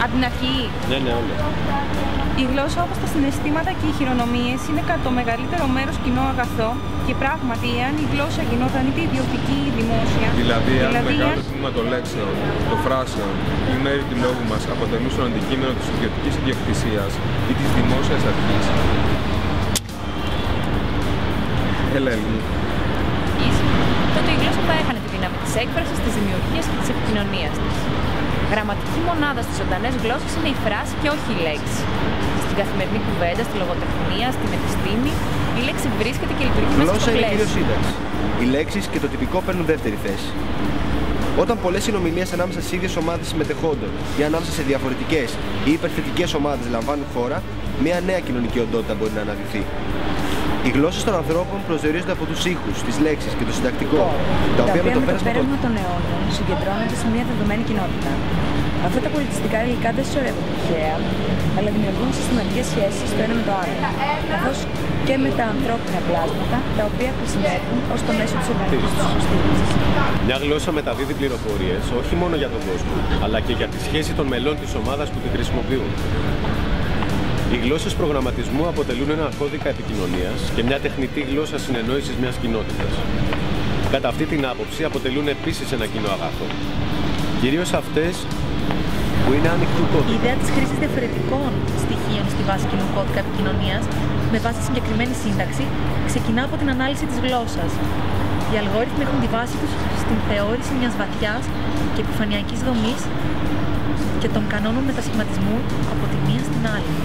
Από την αρχή. Ναι, ναι, όλα. Η γλώσσα, όπως τα συναισθήματα και οι χειρονομίες, είναι κατά το μεγαλύτερο μέρος κοινό αγαθό και πράγματι, εάν η γλώσσα γινόταν είτε ιδιωτική ή δημόσια. Δηλαδή, αν μεγάλο τμήμα των λέξεων, των φράσεων ή μέρη του λόγου μας αποτελούσαν αντικείμενο της ιδιωτικής ιδιοκτησίας ή της δημόσιας αρχής. Ελένη. Τότε η γλώσσα θα έχανε τη δύναμη της έκφρασης, της δημιουργίας και της επικοινωνίας της. Γραμματική μονάδα στις ζωντανές γλώσσες είναι η φράση και όχι η λέξη. Στην καθημερινή κουβέντα, στη λογοτεχνία, στην επιστήμη, η λέξη βρίσκεται και λειτουργεί μέσα στο πλαίσιο. Γλώσσα είναι κυρίως σύνταξη. Οι λέξεις και το τυπικό παίρνουν δεύτερη θέση. Όταν πολλές συνομιλίες ανάμεσα στις ίδιες ομάδες συμμετεχόντων ή ανάμεσα σε διαφορετικές ή υπερθετικές ομάδες λαμβάνουν χώρα, μια νέα κοινωνική οντότητα μπορεί να αναδυθεί. Οι γλώσσες των ανθρώπων προσδιορίζονται από τους ήχους, τις λέξεις και το συντακτικό, τα οποία με το πέρασμα των αιώνων συγκεντρώνονται σε μια δεδομένη κοινότητα. Αυτά τα πολιτιστικά υλικά δεν συσσωρεύονται τυχαία, αλλά δημιουργούν συστηματικές σχέσεις το ένα με το άλλο, καθώς και με τα ανθρώπινα πλάσματα, τα οποία χρησιμεύουν ως το μέσο της οργανικής τους υποστήριξης. Μια γλώσσα μεταδίδει πληροφορίες όχι μόνο για τον κόσμο, αλλά και για τη σχέση των μελών της ομάδας που τη χρησιμοποιούν. Οι γλώσσες προγραμματισμού αποτελούν ένα κώδικα επικοινωνίας και μια τεχνητή γλώσσα συνεννόησης μιας κοινότητας. Κατά αυτή την άποψη αποτελούν επίσης ένα κοινό αγαθό. Κυρίως αυτές που είναι ανοιχτού κώδικα. Η ιδέα της χρήσης διαφορετικών στοιχείων στη βάση κοινού κώδικα επικοινωνίας με βάση συγκεκριμένη σύνταξη ξεκινά από την ανάλυση της γλώσσας. Οι αλγόριθμοι έχουν τη βάση τους στην θεώρηση μιας βαθιάς και επιφανειακής δομής και των κανόνων μετασχηματισμού από τη μία στην άλλη.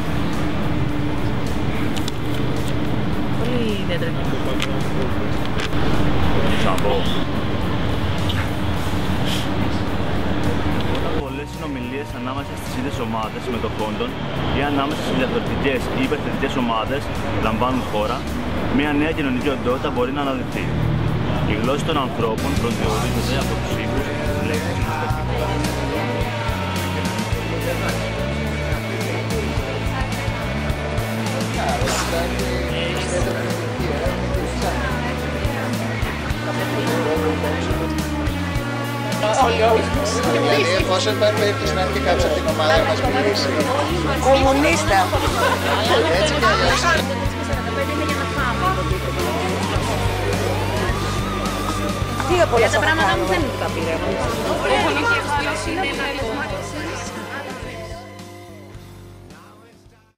Πολύ ιδιαίτερο. Όταν πολλές συνομιλίες ανάμεσα στις ίδιες ομάδες συμμετοχόντων ή ανάμεσα σε διαφορετικές ή υπερθετικές ομάδες λαμβάνουν χώρα, μια νέα κοινωνική οντότητα μπορεί να αναδειχθεί. Οι γλώσσες των ανθρώπων προσδιορίζονται από τους ήχους, τις λέξεις και το συντακτικό. Δηλαδή, εφόσον υπάρχει περίπτωση να έρθει κάποιος από την ομάδα να μας μιλήσει. Κομμουνίστα. Έτσι κι αλλιώς. Τι από όλα αυτά. Τα πράγματα μου δεν είναι τα πειραίματα.